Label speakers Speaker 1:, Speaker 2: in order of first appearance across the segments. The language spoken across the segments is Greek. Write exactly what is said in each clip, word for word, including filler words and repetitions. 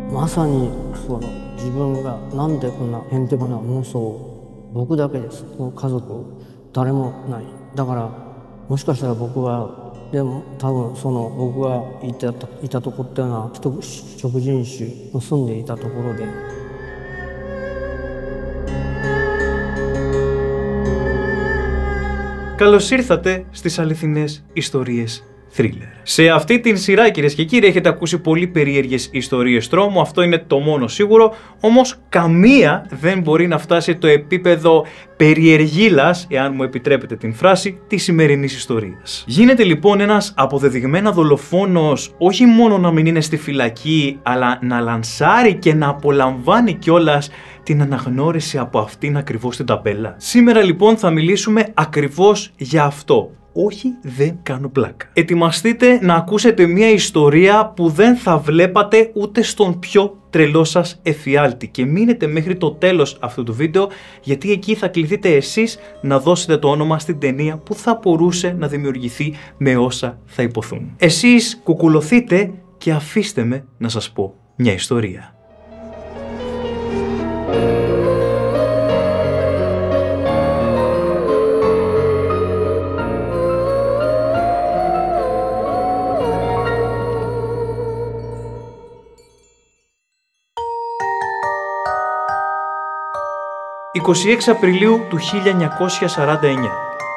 Speaker 1: まさにその自分がなんでこんなへんてこな妄想を僕だけです。もう家族誰もない。だからもしかしたら僕はでも多分その僕がいたいたとこっていうのは食人種の住んでいたところで。
Speaker 2: Καλώς ήρθατε στις αληθινές ιστορίες thriller. Σε αυτή την σειρά, κυρίες και κύριοι, έχετε ακούσει πολύ περίεργες ιστορίες τρόμου, αυτό είναι το μόνο σίγουρο, όμως καμία δεν μπορεί να φτάσει το επίπεδο περιεργήλας, εάν μου επιτρέπετε την φράση, της σημερινής ιστορίας. Γίνεται λοιπόν ένας αποδεδειγμένα δολοφόνος όχι μόνο να μην είναι στη φυλακή, αλλά να λανσάρει και να απολαμβάνει κιόλας την αναγνώριση από αυτήν ακριβώς την ταμπέλα. Σήμερα λοιπόν θα μιλήσουμε ακριβώς για αυτό. Όχι, δεν κάνω πλάκα. Ετοιμαστείτε να ακούσετε μια ιστορία που δεν θα βλέπατε ούτε στον πιο τρελό σας εφιάλτη και μείνετε μέχρι το τέλος αυτού του βίντεο, γιατί εκεί θα κληθείτε εσείς να δώσετε το όνομα στην ταινία που θα μπορούσε να δημιουργηθεί με όσα θα υποθούν. Εσείς κουκουλωθείτε και αφήστε με να σας πω μια ιστορία. είκοσι έξι Απριλίου του χίλια εννιακόσια σαράντα εννιά.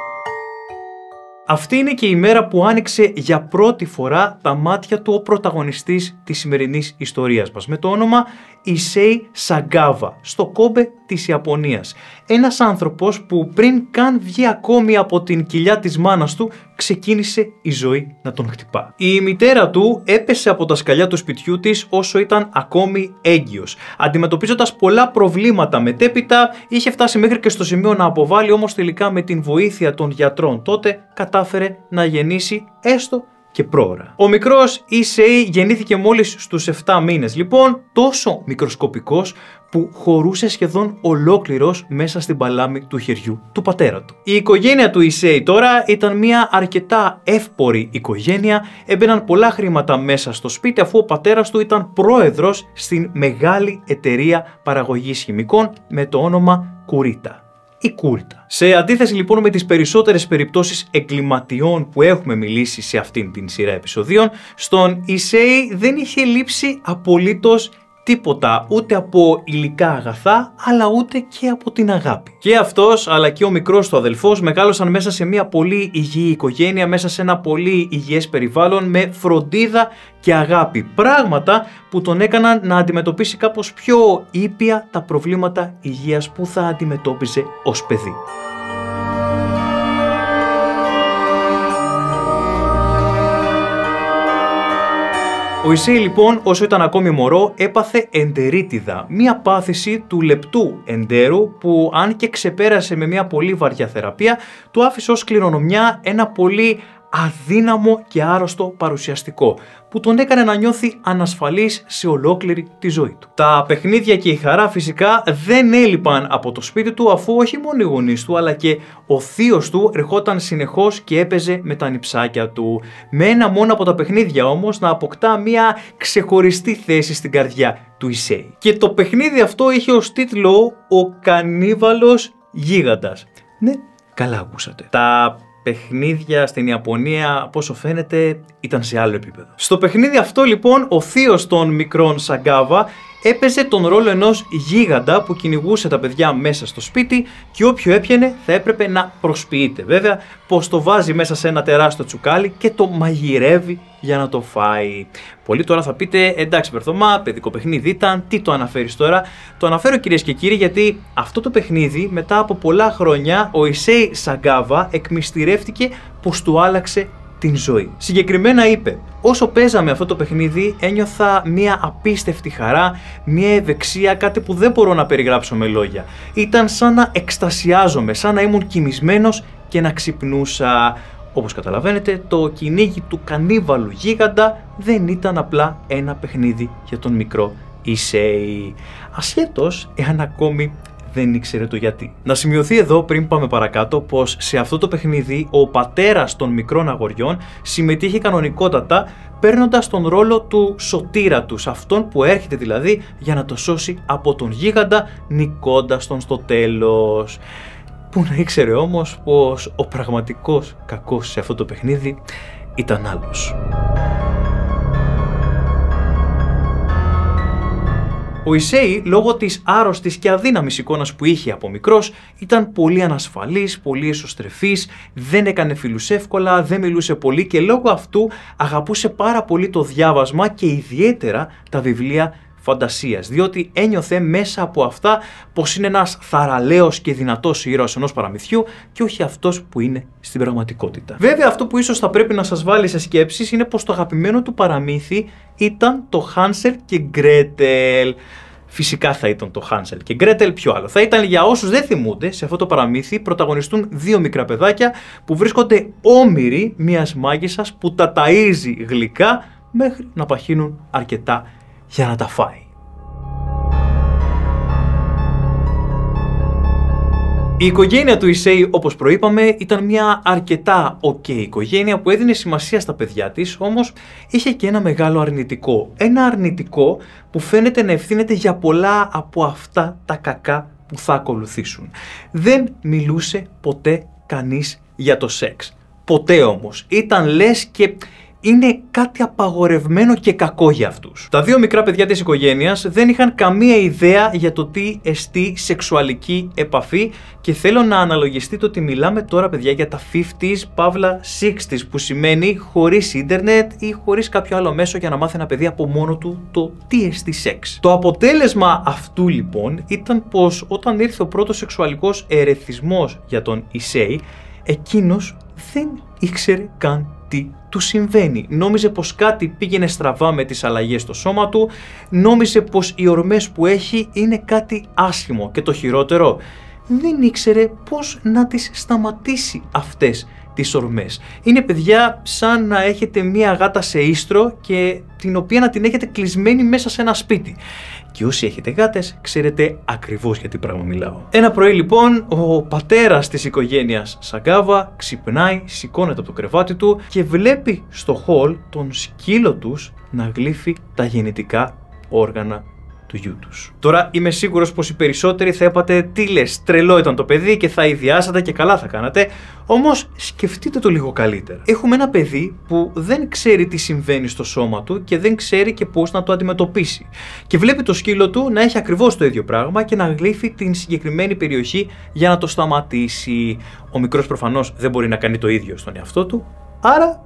Speaker 2: Αυτή είναι και η μέρα που άνοιξε για πρώτη φορά τα μάτια του ο πρωταγωνιστής της σημερινής ιστορίας μας, με το όνομα Ισέι Σαγκάβα, στο Κόμπε της Ιαπωνίας. Ένας άνθρωπος που πριν καν βγει ακόμη από την κοιλιά της μάνας του, ξεκίνησε η ζωή να τον χτυπά. Η μητέρα του έπεσε από τα σκαλιά του σπιτιού της όσο ήταν ακόμη έγκυος. Αντιμετωπίζοντας πολλά προβλήματα μετέπειτα, είχε φτάσει μέχρι και στο σημείο να αποβάλει, όμως τελικά με την βοήθεια των γιατρών τότε κατάφερε να γεννήσει έστω και πρόωρα. Ο μικρός Ισέι γεννήθηκε μόλις στους επτά μήνες, λοιπόν τόσο μικροσκοπικός που χωρούσε σχεδόν ολόκληρος μέσα στην παλάμη του χεριού του πατέρα του. Η οικογένεια του Ισέι τώρα ήταν μια αρκετά εύπορη οικογένεια, έμπαιναν πολλά χρήματα μέσα στο σπίτι αφού ο πατέρας του ήταν πρόεδρος στην μεγάλη εταιρεία παραγωγής χημικών με το όνομα Κουρίτα. Η Κούρτα. Σε αντίθεση λοιπόν με τις περισσότερες περιπτώσεις εγκληματιών που έχουμε μιλήσει σε αυτήν την σειρά επεισοδίων, στον Ισέι δεν είχε λείψει απολύτως τίποτα, ούτε από υλικά αγαθά, αλλά ούτε και από την αγάπη. Και αυτός, αλλά και ο μικρός του αδελφός, μεγάλωσαν μέσα σε μια πολύ υγιή οικογένεια, μέσα σε ένα πολύ υγιές περιβάλλον, με φροντίδα και αγάπη. Πράγματα που τον έκαναν να αντιμετωπίσει κάπως πιο ήπια τα προβλήματα υγείας που θα αντιμετώπιζε ως παιδί. Ο Ισέι λοιπόν, όσο ήταν ακόμη μωρό, έπαθε εντερίτιδα, μία πάθηση του λεπτού εντέρου που αν και ξεπέρασε με μια πολύ βαριά θεραπεία, του άφησε ως κληρονομιά ένα πολύ αδύναμο και άρρωστο παρουσιαστικό που τον έκανε να νιώθει ανασφαλής σε ολόκληρη τη ζωή του. Τα παιχνίδια και η χαρά φυσικά δεν έλειπαν από το σπίτι του, αφού όχι μόνο οι γονείς του αλλά και ο θείος του ερχόταν συνεχώς και έπαιζε με τα νιψάκια του. Με ένα μόνο από τα παιχνίδια όμως να αποκτά μια ξεχωριστή θέση στην καρδιά του Ισέι. Και το παιχνίδι αυτό είχε ως τίτλο «Ο Κανίβαλος Γίγαντας». Ναι, καλά ακούσατε. Τα παιχνίδια στην Ιαπωνία, από όσο φαίνεται, ήταν σε άλλο επίπεδο. Στο παιχνίδι αυτό λοιπόν ο θείος των μικρών Σαγκάβα έπαιζε τον ρόλο ενός γίγαντα που κυνηγούσε τα παιδιά μέσα στο σπίτι και όποιο έπιανε θα έπρεπε να προσποιείται. Βέβαια πως το βάζει μέσα σε ένα τεράστιο τσουκάλι και το μαγειρεύει για να το φάει. Πολλοί τώρα θα πείτε, εντάξει Περθωμά, παιδικό παιχνίδι ήταν, τι το αναφέρεις τώρα? Το αναφέρω κυρίες και κύριοι γιατί αυτό το παιχνίδι μετά από πολλά χρόνια ο Ισέι Σαγκάβα εκμυστηρεύτηκε πως του άλλαξε την ζωή. Συγκεκριμένα είπε, όσο παίζαμε αυτό το παιχνίδι ένιωθα μια απίστευτη χαρά, μια ευεξία, κάτι που δεν μπορώ να περιγράψω με λόγια. Ήταν σαν να εκστασιάζομαι, σαν να ήμουν κοιμισμένος και να ξυπνούσα. Όπως καταλαβαίνετε, το κυνήγι του κανίβαλου γίγαντα δεν ήταν απλά ένα παιχνίδι για τον μικρό Ισέι. Ασχέτως εάν ακόμη δεν ήξερε το γιατί. Να σημειωθεί εδώ πριν πάμε παρακάτω πως σε αυτό το παιχνίδι ο πατέρας των μικρών αγοριών συμμετείχε κανονικότατα, παίρνοντας τον ρόλο του σωτήρα τους, αυτόν που έρχεται δηλαδή για να το σώσει από τον γίγαντα, νικώντας τον στο τέλος. Πού να ήξερε όμως πως ο πραγματικός κακός σε αυτό το παιχνίδι ήταν άλλος. Ο Ισέι, λόγω της άρρωστης και αδύναμης εικόνας που είχε από μικρός, ήταν πολύ ανασφαλής, πολύ εσωστρεφής, δεν έκανε φίλους εύκολα, δεν μιλούσε πολύ και λόγω αυτού αγαπούσε πάρα πολύ το διάβασμα και ιδιαίτερα τα βιβλία φαντασίας, διότι ένιωθε μέσα από αυτά πως είναι ένας θαραλέος και δυνατός ήρωας ενός παραμυθιού και όχι αυτός που είναι στην πραγματικότητα. Βέβαια, αυτό που ίσως θα πρέπει να σας βάλει σε σκέψεις είναι πως το αγαπημένο του παραμύθι ήταν το Χάνσελ και Γκρέτελ. Φυσικά θα ήταν το Χάνσελ και Γκρέτελ, ποιο άλλο. Θα ήταν, για όσους δεν θυμούνται, σε αυτό το παραμύθι πρωταγωνιστούν δύο μικρά παιδάκια που βρίσκονται όμηροι μιας μάγισσας που τα ταΐζει γλυκά μέχρι να παχύνουν αρκετά για να τα φάει. Η οικογένεια του Ισέι, όπως προείπαμε, ήταν μια αρκετά ok οικογένεια που έδινε σημασία στα παιδιά της, όμως είχε και ένα μεγάλο αρνητικό. Ένα αρνητικό που φαίνεται να ευθύνεται για πολλά από αυτά τα κακά που θα ακολουθήσουν. Δεν μιλούσε ποτέ κανείς για το σεξ. Ποτέ όμως. Ήταν λες και είναι κάτι απαγορευμένο και κακό για αυτούς. Τα δύο μικρά παιδιά της οικογένειας δεν είχαν καμία ιδέα για το τι εστί σεξουαλική επαφή και θέλω να αναλογιστείτε ότι μιλάμε τώρα, παιδιά, για τα πενηκοστά παύλα εξήντα, που σημαίνει χωρίς ίντερνετ ή χωρίς κάποιο άλλο μέσο για να μάθει ένα παιδί από μόνο του το τι εστί σεξ. Το αποτέλεσμα αυτού λοιπόν ήταν πως όταν ήρθε ο πρώτος σεξουαλικός ερεθισμός για τον Ισέι, εκείνος δεν ήξερε καν τι του συμβαίνει. Νόμιζε πως κάτι πήγαινε στραβά με τις αλλαγές στο σώμα του, νόμιζε πως οι ορμές που έχει είναι κάτι άσχημο και το χειρότερο, δεν ήξερε πώς να τις σταματήσει αυτές τις ορμές. Είναι, παιδιά, σαν να έχετε μία γάτα σε ίστρο και την οποία να την έχετε κλεισμένη μέσα σε ένα σπίτι. Και όσοι έχετε γάτες, ξέρετε ακριβώς για τι πράγμα μιλάω. Ένα πρωί λοιπόν, ο πατέρας της οικογένειας Σαγκάβα ξυπνάει, σηκώνεται από το κρεβάτι του και βλέπει στο χολ τον σκύλο τους να γλύφει τα γεννητικά όργανα του γιού τους. Τώρα είμαι σίγουρος πως οι περισσότεροι θα είπατε τι λες, τρελό ήταν το παιδί και θα ιδιάσατε και καλά θα κάνατε, όμως σκεφτείτε το λίγο καλύτερα. Έχουμε ένα παιδί που δεν ξέρει τι συμβαίνει στο σώμα του και δεν ξέρει και πώς να το αντιμετωπίσει. Και βλέπει το σκύλο του να έχει ακριβώς το ίδιο πράγμα και να γλύφει την συγκεκριμένη περιοχή για να το σταματήσει. Ο μικρός προφανώς δεν μπορεί να κάνει το ίδιο στον εαυτό του, άρα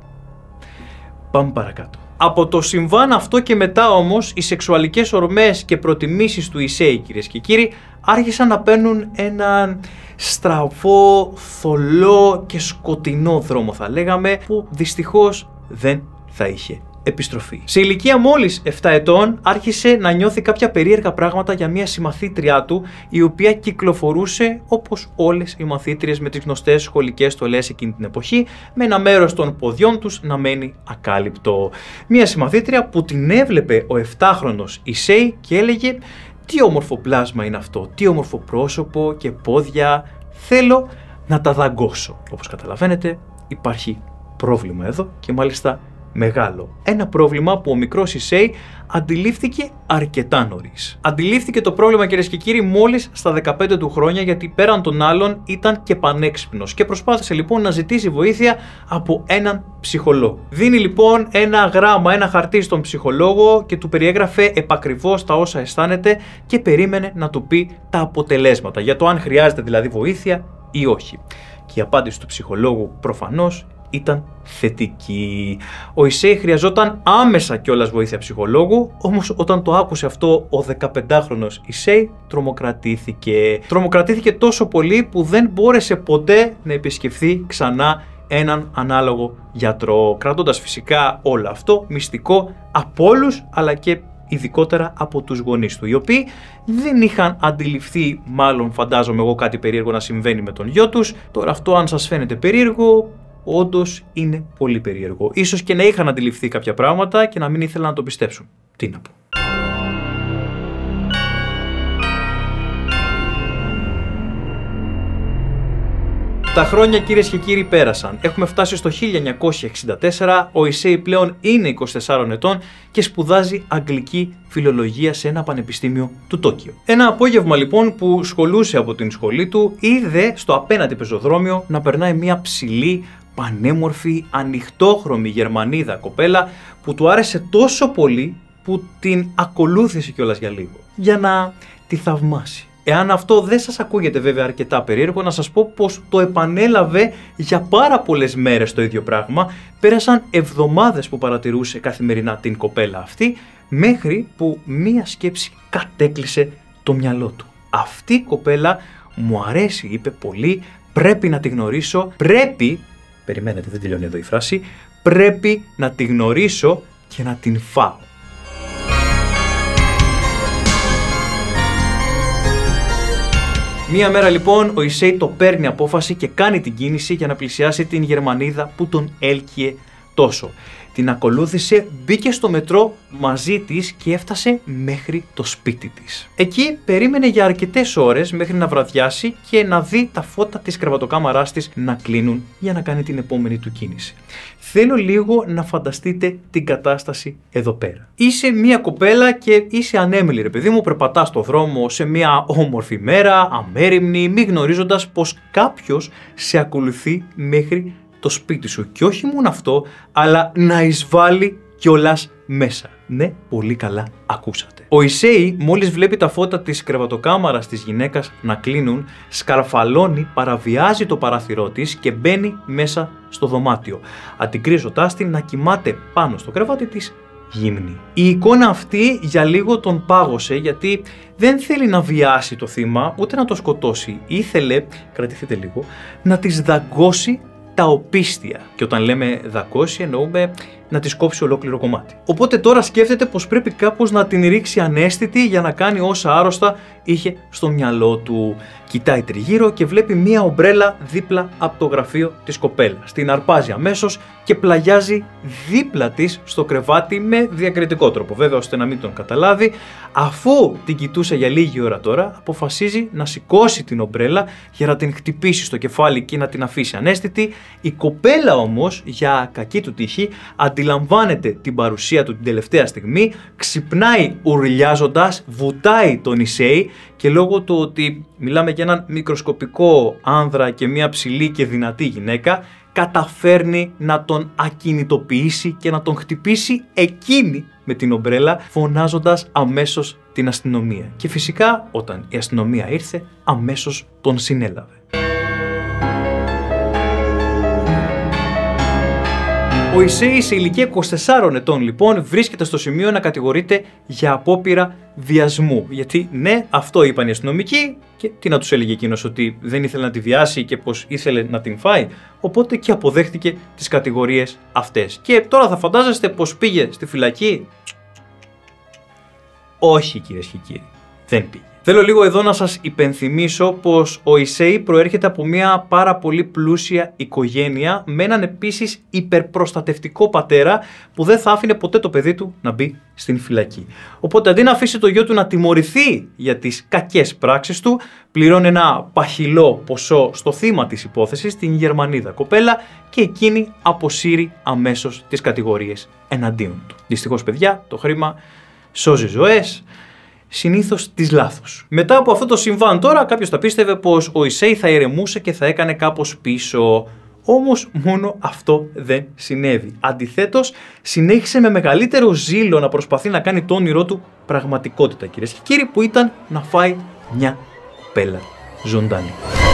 Speaker 2: πάμε παρακάτω. Από το συμβάν αυτό και μετά όμως, οι σεξουαλικές ορμές και προτιμήσεις του Ισέι, κυρίες και κύριοι, άρχισαν να παίρνουν έναν στραβό, θολό και σκοτεινό δρόμο, θα λέγαμε, που δυστυχώς δεν θα είχε επιστροφή. Σε ηλικία μόλις επτά ετών άρχισε να νιώθει κάποια περίεργα πράγματα για μια συμμαθήτριά του, η οποία κυκλοφορούσε όπως όλες οι μαθήτριες με τις γνωστές σχολικές στολές εκείνη την εποχή, με ένα μέρος των ποδιών τους να μένει ακάλυπτο. Μια συμμαθήτρια που την έβλεπε ο επτάχρονος Ισέι και έλεγε «Τι όμορφο πλάσμα είναι αυτό, τι όμορφο πρόσωπο και πόδια, θέλω να τα δαγκώσω». Όπως καταλαβαίνετε, υπάρχει πρόβλημα εδώ και μάλιστα μεγάλο. Ένα πρόβλημα που ο μικρός Ισέι αντιλήφθηκε αρκετά νωρίς. Αντιλήφθηκε το πρόβλημα, κυρίες και κύριοι, μόλις στα δεκαπέντε του χρόνια, γιατί πέραν των άλλων ήταν και πανέξυπνος και προσπάθησε λοιπόν να ζητήσει βοήθεια από έναν ψυχολόγο. Δίνει λοιπόν ένα γράμμα, ένα χαρτί στον ψυχολόγο και του περιέγραφε επακριβώς τα όσα αισθάνεται και περίμενε να του πει τα αποτελέσματα, για το αν χρειάζεται δηλαδή βοήθεια ή όχι. Και η απάντηση του ψυχολόγου προφανώς ήταν θετική. Ο Ισέι χρειαζόταν άμεσα κιόλας βοήθεια ψυχολόγου, όμως όταν το άκουσε αυτό ο δεκαπεντάχρονος Ισέι τρομοκρατήθηκε. Τρομοκρατήθηκε τόσο πολύ που δεν μπόρεσε ποτέ να επισκεφθεί ξανά έναν ανάλογο γιατρό, κρατώντας φυσικά όλο αυτό μυστικό από όλους, αλλά και ειδικότερα από τους γονείς του, οι οποίοι δεν είχαν αντιληφθεί, μάλλον φαντάζομαι εγώ, κάτι περίεργο να συμβαίνει με τον γιο τους. Τώρα αυτό, αν σας φαίνεται περίεργο, όντως είναι πολύ περίεργο. Ίσως και να είχαν αντιληφθεί κάποια πράγματα και να μην ήθελαν να το πιστέψουν. Τι να πω. Τα χρόνια, κυρίες και κύριοι, πέρασαν. Έχουμε φτάσει στο χίλια εννιακόσια εξήντα τέσσερα, ο Issei πλέον είναι είκοσι τεσσάρων ετών και σπουδάζει αγγλική φιλολογία σε ένα πανεπιστήμιο του Τόκιο. Ένα απόγευμα λοιπόν που σχολούσε από την σχολή του, είδε στο απέναντι πεζοδρόμιο να περνάει μια ψηλή, πανέμορφη, ανοιχτόχρωμη Γερμανίδα κοπέλα που του άρεσε τόσο πολύ που την ακολούθησε κιόλας για λίγο, για να τη θαυμάσει. Εάν αυτό δεν σας ακούγεται βέβαια αρκετά περίεργο, να σας πω πως το επανέλαβε για πάρα πολλές μέρες το ίδιο πράγμα. Πέρασαν εβδομάδες που παρατηρούσε καθημερινά την κοπέλα αυτή, μέχρι που μία σκέψη κατέκλυσε το μυαλό του. Αυτή η κοπέλα μου αρέσει, είπε, πολύ, πρέπει να τη γνωρίσω, πρέπει, περιμένετε, δεν τελειώνει εδώ η φράση, πρέπει να τη γνωρίσω και να την φάω. Μία μέρα λοιπόν ο Issei το παίρνει απόφαση και κάνει την κίνηση για να πλησιάσει την Γερμανίδα που τον έλκυε τόσο. Την ακολούθησε, μπήκε στο μετρό μαζί της και έφτασε μέχρι το σπίτι της. Εκεί περίμενε για αρκετές ώρες μέχρι να βραδιάσει και να δει τα φώτα της κρεβατοκάμαράς της να κλείνουν για να κάνει την επόμενη του κίνηση. Θέλω λίγο να φανταστείτε την κατάσταση εδώ πέρα. Είσαι μια κοπέλα και είσαι ανέμελη, ρε παιδί μου, περπατάς στο δρόμο σε μια όμορφη μέρα, αμέριμνη, μη γνωρίζοντας πως κάποιος σε ακολουθεί μέχρι το σπίτι σου. Και όχι μόνο αυτό, αλλά να εισβάλλει κιόλας μέσα. Ναι, πολύ καλά ακούσατε. Ο Issei μόλις βλέπει τα φώτα της κρεβατοκάμαρας της γυναίκας να κλείνουν, σκαρφαλώνει, παραβιάζει το παράθυρό της και μπαίνει μέσα στο δωμάτιο, αντικρίζοντάς την να κοιμάται πάνω στο κρεβάτι της γύμνη. Η εικόνα αυτή για λίγο τον πάγωσε, γιατί δεν θέλει να βιάσει το θύμα ούτε να το σκοτώσει. Ήθελε, κρατηθείτε λίγο, να της δαγκώσει τα οπίστια. Και όταν λέμε δαγκώσει εννοούμε να της κόψει ολόκληρο κομμάτι. Οπότε τώρα σκέφτεται πως πρέπει κάπως να την ρίξει αναίσθητη για να κάνει όσα άρρωστα είχε στο μυαλό του. Κοιτάει τριγύρω και βλέπει μία ομπρέλα δίπλα από το γραφείο της κοπέλας. Την αρπάζει αμέσως και πλαγιάζει δίπλα της στο κρεβάτι με διακριτικό τρόπο, βέβαια, ώστε να μην τον καταλάβει. Αφού την κοιτούσε για λίγη ώρα τώρα, αποφασίζει να σηκώσει την ομπρέλα για να την χτυπήσει στο κεφάλι και να την αφήσει αναίσθητη. Η κοπέλα όμως, για κακή του τύχη, αντιλαμβάνεται την παρουσία του την τελευταία στιγμή, ξυπνάει ουρλιάζοντας, βουτάει τον Issei και λόγω του ότι μιλάμε για έναν μικροσκοπικό άνδρα και μια ψηλή και δυνατή γυναίκα, καταφέρνει να τον ακινητοποιήσει και να τον χτυπήσει εκείνη με την ομπρέλα, φωνάζοντας αμέσως την αστυνομία. Και φυσικά όταν η αστυνομία ήρθε, αμέσως τον συνέλαβε. Ο Issei σε ηλικία είκοσι τεσσάρων ετών λοιπόν βρίσκεται στο σημείο να κατηγορείται για απόπειρα βιασμού. Γιατί ναι, αυτό είπαν οι αστυνομικοί και τι να τους έλεγε εκείνος, ότι δεν ήθελε να τη βιάσει και πως ήθελε να την φάει. Οπότε και αποδέχτηκε τις κατηγορίες αυτές. Και τώρα θα φαντάζεστε πως πήγε στη φυλακή. Όχι, κυρίες και κύριοι, δεν πήγε. Θέλω λίγο εδώ να σας υπενθυμίσω πως ο Issei προέρχεται από μια πάρα πολύ πλούσια οικογένεια με έναν επίσης υπερπροστατευτικό πατέρα που δεν θα άφηνε ποτέ το παιδί του να μπει στην φυλακή. Οπότε αντί να αφήσει το γιο του να τιμωρηθεί για τις κακές πράξεις του, πληρώνει ένα παχυλό ποσό στο θύμα της υπόθεσης, την Γερμανίδα κοπέλα, και εκείνη αποσύρει αμέσως τις κατηγορίες εναντίον του. Δυστυχώς, παιδιά, το χρήμα σώζει ζωές, συνήθως τις λάθος. Μετά από αυτό το συμβάν τώρα, κάποιος θα πίστευε πως ο Issei θα ηρεμούσε και θα έκανε κάπως πίσω. Όμως μόνο αυτό δεν συνέβη. Αντιθέτως, συνέχισε με μεγαλύτερο ζήλο να προσπαθεί να κάνει το όνειρό του πραγματικότητα, κυρίες και κύριοι, που ήταν να φάει μια κοπέλα ζωντανή.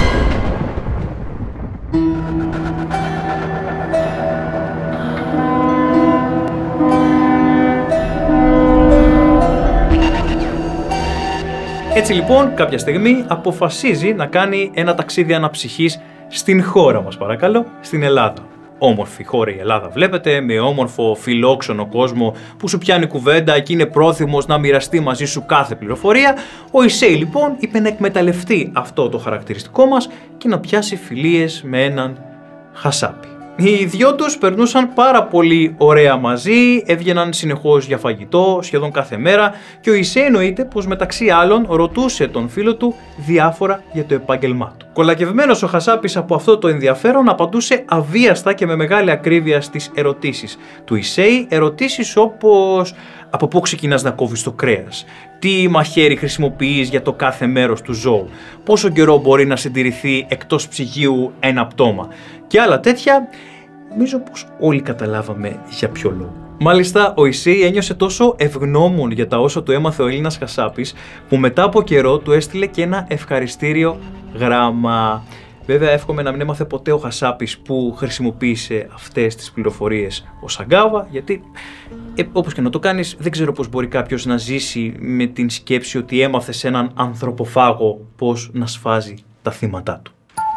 Speaker 2: Έτσι λοιπόν, κάποια στιγμή αποφασίζει να κάνει ένα ταξίδι αναψυχής στην χώρα μας, παρακαλώ, στην Ελλάδα. Όμορφη χώρα η Ελλάδα, βλέπετε, με όμορφο φιλόξενο κόσμο που σου πιάνει κουβέντα και είναι πρόθυμος να μοιραστεί μαζί σου κάθε πληροφορία. Ο Issei λοιπόν είπε να εκμεταλλευτεί αυτό το χαρακτηριστικό μας και να πιάσει φιλίες με έναν χασάπι. Οι δυο τους περνούσαν πάρα πολύ ωραία μαζί, έβγαιναν συνεχώς για φαγητό σχεδόν κάθε μέρα και ο Issei εννοείται πως μεταξύ άλλων ρωτούσε τον φίλο του διάφορα για το επάγγελμά του. Κολακευμένος ο Χασάπης από αυτό το ενδιαφέρον απαντούσε αβίαστα και με μεγάλη ακρίβεια στις ερωτήσεις του Ισέη, ερωτήσεις όπως από πού ξεκινάς να κόβεις το κρέας, τι μαχαίρι χρησιμοποιείς για το κάθε μέρος του ζώου, πόσο καιρό μπορεί να συντηρηθεί εκτός ψυγείου ένα πτώμα και άλλα τέτοια. Νομίζω πως όλοι καταλάβαμε για ποιο λόγο. Μάλιστα, ο Ισέη ένιωσε τόσο ευγνώμων για τα όσα του έμαθε ο Έλληνας Χασάπης, που μετά από καιρό του έστειλε και ένα ευχαριστήριο γράμμα. Βέβαια, εύχομαι να μην έμαθε ποτέ ο Χασάπης που χρησιμοποίησε αυτές τις πληροφορίες ο Σαγκάβα, γιατί ε, όπως και να το κάνεις, δεν ξέρω πώς μπορεί κάποιος να ζήσει με την σκέψη ότι έμαθε σε έναν ανθρωποφάγο πώς να σφάζει τα θύματα του.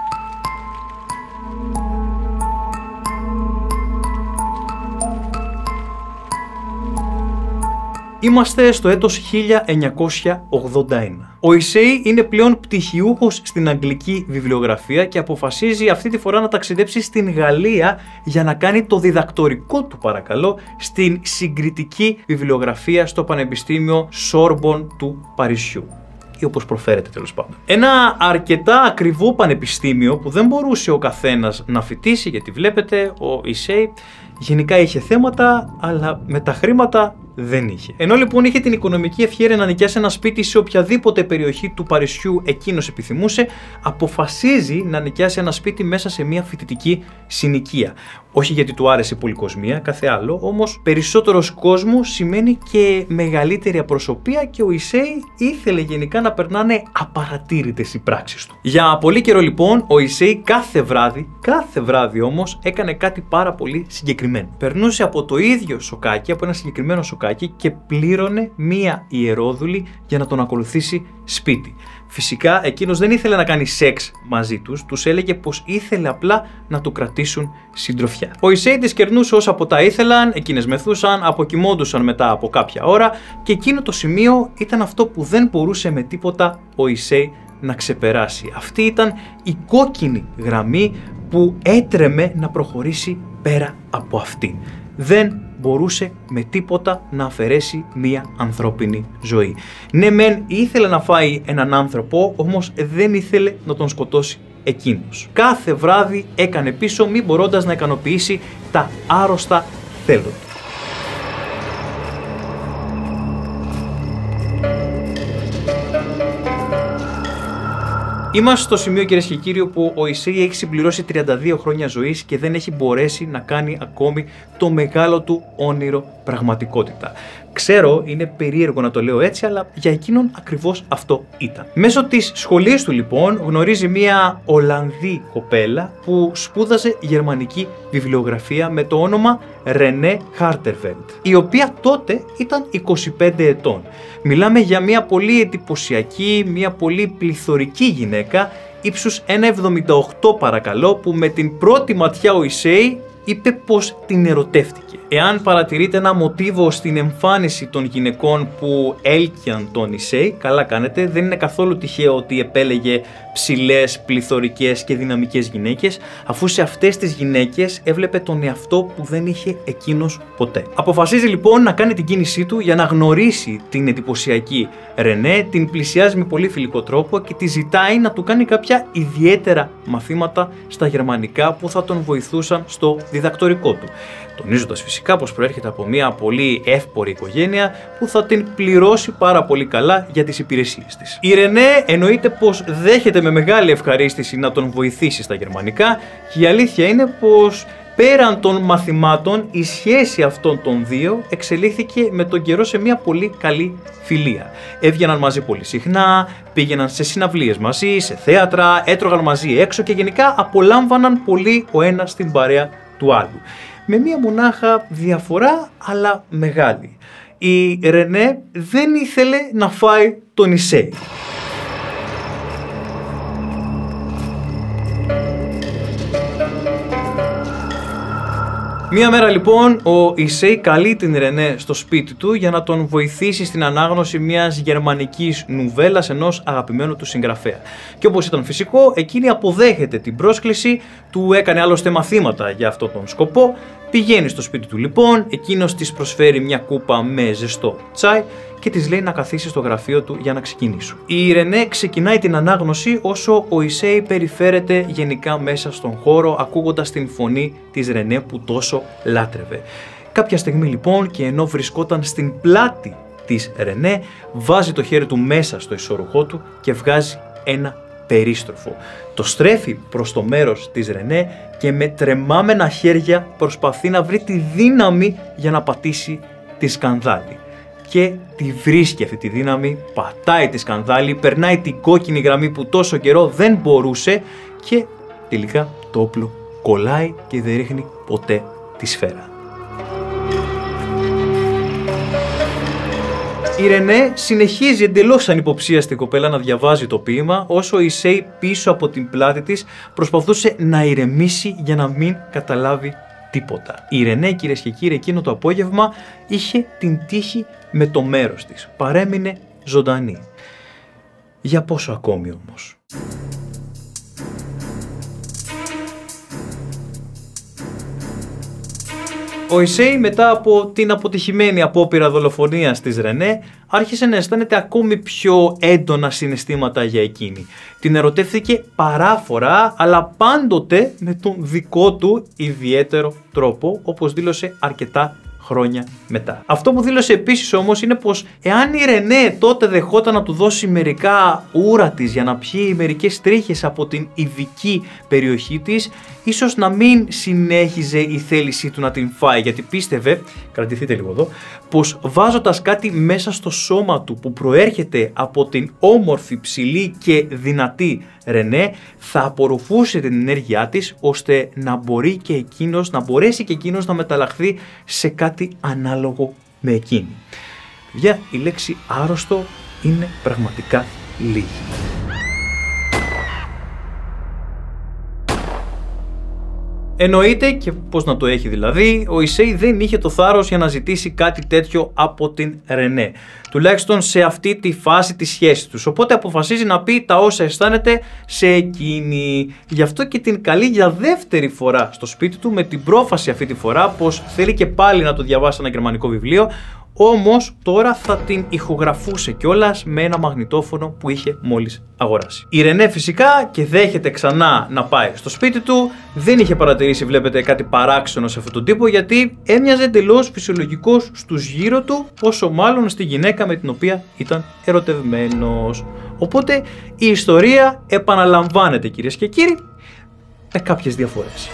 Speaker 2: Είμαστε στο έτος χίλια εννιακόσια ογδόντα ένα. Ο Ισέη είναι πλέον πτυχιούχος στην αγγλική βιβλιογραφία και αποφασίζει αυτή τη φορά να ταξιδέψει στην Γαλλία για να κάνει το διδακτορικό του, παρακαλώ, στην συγκριτική βιβλιογραφία στο Πανεπιστήμιο Sorbonne του Παρισιού. Ή όπως προφέρεται, τέλος πάντων. Ένα αρκετά ακριβό πανεπιστήμιο που δεν μπορούσε ο καθένας να φοιτήσει, γιατί βλέπετε ο Ισέη γενικά είχε θέματα, αλλά με τα χρήματα δεν είχε. Ενώ λοιπόν είχε την οικονομική ευχέρεια να νοικιάσει ένα σπίτι σε οποιαδήποτε περιοχή του Παρισιού εκείνος επιθυμούσε, αποφασίζει να νοικιάσει ένα σπίτι μέσα σε μια φοιτητική συνοικία. Όχι γιατί του άρεσε η πολυκοσμία, κάθε άλλο, όμως περισσότερος κόσμος σημαίνει και μεγαλύτερη απροσωπεία και ο Ισέη ήθελε γενικά να περνάνε απαρατήρητες οι πράξεις του. Για πολύ καιρό λοιπόν ο Ισέη κάθε βράδυ, κάθε βράδυ όμως έκανε κάτι πάρα πολύ συγκεκριμένο. Περνούσε από το ίδιο σοκάκι, από ένα συγκεκριμένο σοκάκι και πλήρωνε μία ιερόδουλη για να τον ακολουθήσει σπίτι. Φυσικά εκείνος δεν ήθελε να κάνει σεξ μαζί τους, τους έλεγε πως ήθελε απλά να του κρατήσουν συντροφιά. Ο Ισέη τις κερνούσε όσα ποτά ήθελαν, εκείνες μεθούσαν, αποκοιμώντουσαν μετά από κάποια ώρα και εκείνο το σημείο ήταν αυτό που δεν μπορούσε με τίποτα ο Ισέη να ξεπεράσει. Αυτή ήταν η κόκκινη γραμμή που έτρεμε να προχωρήσει πέρα από αυτή. Δεν μπορούσε με τίποτα να αφαιρέσει μία ανθρώπινη ζωή. Ναι μεν ήθελε να φάει έναν άνθρωπο, όμως δεν ήθελε να τον σκοτώσει εκείνος. Κάθε βράδυ έκανε πίσω μη μπορώντας να ικανοποιήσει τα άρρωστα θέλω του. Είμαστε στο σημείο, κυρίες και κύριοι, που ο Ισέη έχει συμπληρώσει τριάντα δύο χρόνια ζωής και δεν έχει μπορέσει να κάνει ακόμη το μεγάλο του όνειρο πραγματικότητα. Ξέρω, είναι περίεργο να το λέω έτσι, αλλά για εκείνον ακριβώς αυτό ήταν. Μέσω της σχολής του λοιπόν γνωρίζει μία Ολλανδή κοπέλα που σπούδαζε γερμανική βιβλιογραφία με το όνομα Ρενέ Χάρτερφελντ, η οποία τότε ήταν είκοσι πέντε ετών. Μιλάμε για μία πολύ εντυπωσιακή, μία πολύ πληθωρική γυναίκα, ύψους ένα εβδομήντα οκτώ παρακαλώ, που με την πρώτη ματιά ο Ισέη είπε πως την ερωτεύτηκε. Εάν παρατηρείτε ένα μοτίβο στην εμφάνιση των γυναικών που έλκυαν τον Ισέη, καλά κάνετε, δεν είναι καθόλου τυχαίο ότι επέλεγε ψηλές, πληθωρικές και δυναμικές γυναίκες, αφού σε αυτές τις γυναίκες έβλεπε τον εαυτό που δεν είχε εκείνος ποτέ. Αποφασίζει λοιπόν να κάνει την κίνησή του για να γνωρίσει την εντυπωσιακή Ρενέ, την πλησιάζει με πολύ φιλικό τρόπο και τη ζητάει να του κάνει κάποια ιδιαίτερα μαθήματα στα γερμανικά που θα τον βοηθούσαν στο διδακτορικό του. Τονίζοντας φυσικά πως προέρχεται από μια πολύ εύπορη οικογένεια που θα την πληρώσει πάρα πολύ καλά για τις υπηρεσίες της. Η Ρενέ εννοείται πως δέχεται με μεγάλη ευχαρίστηση να τον βοηθήσει στα γερμανικά και η αλήθεια είναι πως πέραν των μαθημάτων η σχέση αυτών των δύο εξελίχθηκε με τον καιρό σε μια πολύ καλή φιλία. Έβγαιναν μαζί πολύ συχνά, πήγαιναν σε συναυλίες μαζί, σε θέατρα, έτρωγαν μαζί έξω και γενικά απολάμβαναν πολύ ο ένας την παρέα του άλλου. Με μία μονάχα διαφορά, αλλά μεγάλη. Η Ρενέ δεν ήθελε να φάει τον Ισέη. Μία μέρα λοιπόν ο Ισέη καλεί την Ρενέ στο σπίτι του για να τον βοηθήσει στην ανάγνωση μιας γερμανικής νουβέλας ενός αγαπημένου του συγγραφέα. Και όπως ήταν φυσικό, εκείνη αποδέχεται την πρόσκληση, του έκανε άλλωστε μαθήματα για αυτόν τον σκοπό, πηγαίνει στο σπίτι του λοιπόν, εκείνος της προσφέρει μια κούπα με ζεστό τσάι και της λέει να καθίσει στο γραφείο του για να ξεκινήσουν. Η Ρενέ ξεκινάει την ανάγνωση όσο ο Ισέι περιφέρεται γενικά μέσα στον χώρο, ακούγοντας την φωνή της Ρενέ που τόσο λάτρευε. Κάποια στιγμή λοιπόν, και ενώ βρισκόταν στην πλάτη της Ρενέ, βάζει το χέρι του μέσα στο ισόρουχό του και βγάζει ένα περίστροφο. Το στρέφει προς το μέρος της Ρενέ και με τρεμάμενα χέρια προσπαθεί να βρει τη δύναμη για να πατήσει τη σκανδάλη. Και τη βρίσκει αυτή τη δύναμη, πατάει τη σκανδάλη, περνάει την κόκκινη γραμμή που τόσο καιρό δεν μπορούσε και τελικά το όπλο κολλάει και δεν ρίχνει ποτέ τη σφαίρα. Η Ρενέ συνεχίζει εντελώς ανυποψίαστη κοπέλα να διαβάζει το ποίημα, όσο η Ισέι πίσω από την πλάτη της προσπαθούσε να ηρεμήσει για να μην καταλάβει τίποτα. Η Ρενέ, κυρίες και κύριοι, εκείνο το απόγευμα είχε την τύχη με το μέρος της. Παρέμεινε ζωντανή. Για πόσο ακόμη όμως? Ο Ισέι, μετά από την αποτυχημένη απόπειρα δολοφονίας της Ρενέ, άρχισε να αισθάνεται ακόμη πιο έντονα συναισθήματα για εκείνη. Την ερωτεύθηκε παράφορα, αλλά πάντοτε με τον δικό του ιδιαίτερο τρόπο, όπως δήλωσε αρκετά χρόνια μετά. Αυτό που δήλωσε επίσης όμως είναι πως εάν η Ρενέ τότε δεχόταν να του δώσει μερικά ούρα της για να πιει μερικές τρίχες από την ειδική περιοχή της, ίσως να μην συνέχιζε η θέλησή του να την φάει, γιατί πίστευε, κρατηθείτε λίγο εδώ, πως βάζοντας κάτι μέσα στο σώμα του που προέρχεται από την όμορφη, ψηλή και δυνατή Ρενέ, θα απορροφούσε την ενέργειά της, ώστε να μπορεί και εκείνος, να μπορέσει και εκείνος να μεταλλαχθεί σε κάτι ανάλογο με εκείνη. Για η λέξη άρρωστο είναι πραγματικά λίγη. Εννοείται, και πώς να το έχει δηλαδή, ο Ισέι δεν είχε το θάρρος για να ζητήσει κάτι τέτοιο από την Ρενέ. Τουλάχιστον σε αυτή τη φάση της σχέσης τους. Οπότε αποφασίζει να πει τα όσα αισθάνεται σε εκείνη. Γι' αυτό και την καλεί για δεύτερη φορά στο σπίτι του, με την πρόφαση αυτή τη φορά πως θέλει και πάλι να το διαβάσει ένα γερμανικό βιβλίο. Όμως τώρα θα την ηχογραφούσε κιόλας με ένα μαγνητόφωνο που είχε μόλις αγοράσει. Η Ρενέ φυσικά και δέχεται ξανά να πάει στο σπίτι του. Δεν είχε παρατηρήσει, βλέπετε, κάτι παράξενο σε αυτόν τον τύπο, γιατί έμοιαζε εντελώς φυσιολογικός στους γύρω του, όσο μάλλον στη γυναίκα με την οποία ήταν ερωτευμένος. Οπότε η ιστορία επαναλαμβάνεται, κυρίες και κύριοι, με κάποιες διαφορές.